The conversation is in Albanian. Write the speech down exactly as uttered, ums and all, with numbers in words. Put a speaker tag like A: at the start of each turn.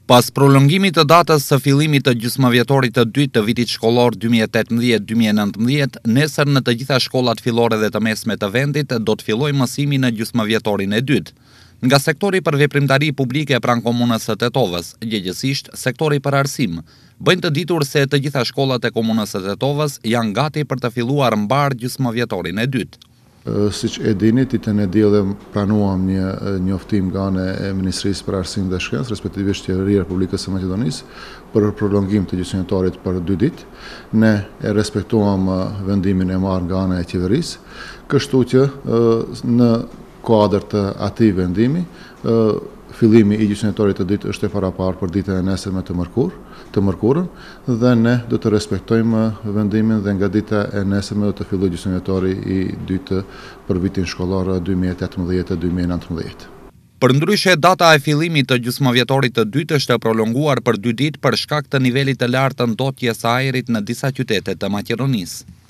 A: Pas prolongimit të datës së fillimit të gjysmëvjetorit të dytë të vitit shkollor dy mijë e tetëmbëdhjetë dy mijë e nëntëmbëdhjetë, nesër në të gjitha shkollat fillore dhe të mesme të vendit do të fillojë mësimi në gjysmëvjetorin e dytë. Nga sektori për veprimtari publike pranë komunës së Tetovës, gjegjesisht sektori për arsim, bëjnë të ditur se të gjitha shkollat e komunës së Tetovës janë gati për të filluar mbar gjysmëvjetorin e dytë.
B: Siç e dini, ditën e dielën pranuam një njoftim nga ana e Ministrisë për Arsim dhe Shkencë, respektivisht Qeveria e Republikës së Maqedonisë, për prolongim të gjysmëvjetorit për dy ditë. Ne e respektuam vendimin e marrë nga ana e qeverisë, kështu që në kuadër të atij vendimi, fillimi i gjysmëvjetorit të dytë është e paraparë për ditën e nesërme të mërkurë, të mërkurën, dhe ne do të respektojmë vendimin dhe nga dita e nesërme do të fillojë gjysmëvjetori i dytë për vitin shkollor dy mijë e tetëmbëdhjetë dy mijë e nëntëmbëdhjetë.
A: Përndryshe, data e fillimit të gjysmëvjetorit të dytë është e prolonguar për dy ditë për shkak të nivelit të lartë të ndotjes së ajrit në disa qytete të Maqedonisë.